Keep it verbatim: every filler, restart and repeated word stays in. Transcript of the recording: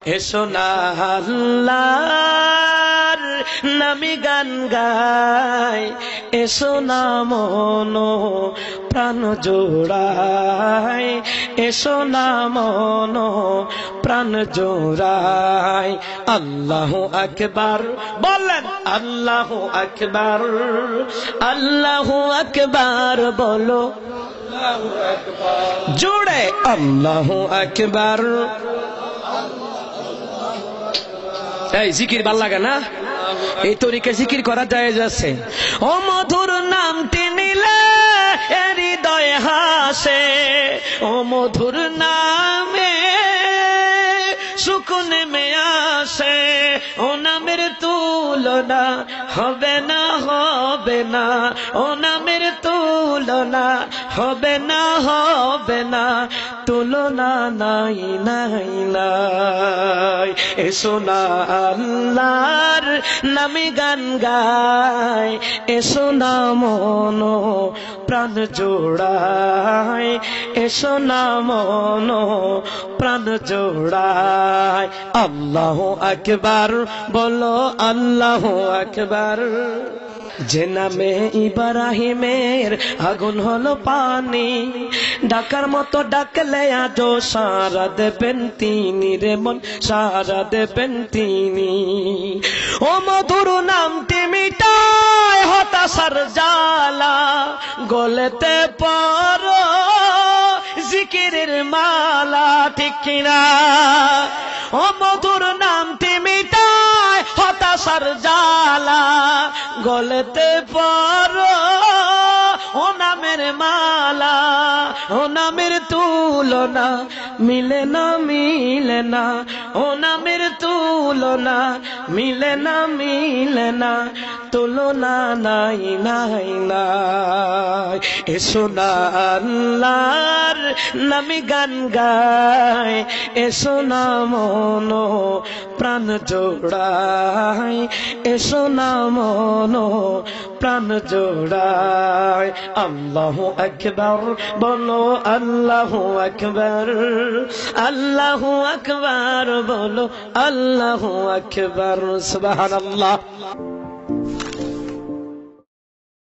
এসো না আল্লাহর নামে গান গাই, এসো না মন প্রাণ জোড়াই, এসো না মন প্রাণ জোড়াই। আল্লাহু আকবার বলেন, আল্লাহু আকবার, আল্লাহু আকবার বলো জোড়ে, আল্লাহু আকবার। এই জিকির ভাল লাগে না? এই তরিকে জিকির করা যায় যাচ্ছে। ও মধুর নামটি নিলে হৃদয় হাসে, ও মধুর নামে সুকুন মে আসে, ও নামের তুলনা হবে না, হবে না, ও নামের তুলনা হবে না, হবে না, তুলনা নাই নাই নাই। এসো না আল্লাহর নামে গান গাই, এসো না মন প্রাণ জোড়াই, এসো না মন প্রাণ জোড়াই। আল্লাহু আকবার বলো, আল্লাহু আকবার। যে নামে ইব্রাহিমের আগুন হলো পানি, ডাকার মতো ডাকলে আজো সারা দেবেন তিনি রে মন, সারা দেবেন তিনি। ও মধুর নামটি মিটায় হতাশার জ্বালা, গলেতে পড়ো জিকিরের মালা, ঠিক কিনা? ও মধুর নামটি মিটায় হতাশার জ্বালা, গলেতে পড়ো ও নামের মালা, ও নামের তুলনা মিলে না, মিলে না, ও নামের তুলনা মিলে না, মিলে না, তুলনা নাই নাই নাই। এসো না আল্লাহর নামে গান গাই, এসো না মন প্রাণ জোড়াই, এসো না মন প্রাণ জোড়াই। আল্লাহু আকবার বলো, আল্লাহু আকবার, আল্লাহু আকবার বলো, আল্লাহু আকবার। সুবহানাল্লাহ।